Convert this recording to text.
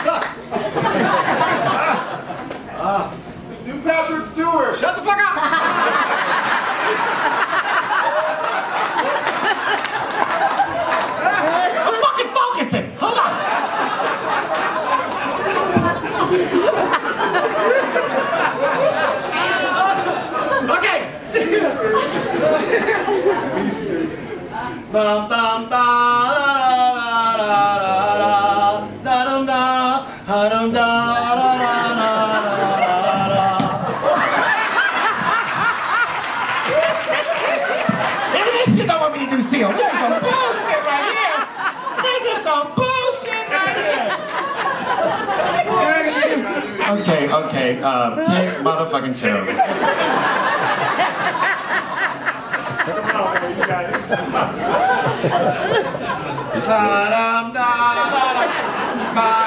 suck. Do Patrick Stewart. Shut the fuck up. I'm fucking focusing. Hold on. Okay. Bum bum ba da da da da dum da dum da da da da da. Maybe this shit don't want me to do seal. This is some bullshit right here. This is some bullshit right here. Okay, take motherfucking two. Da-dum, da-da-da, ba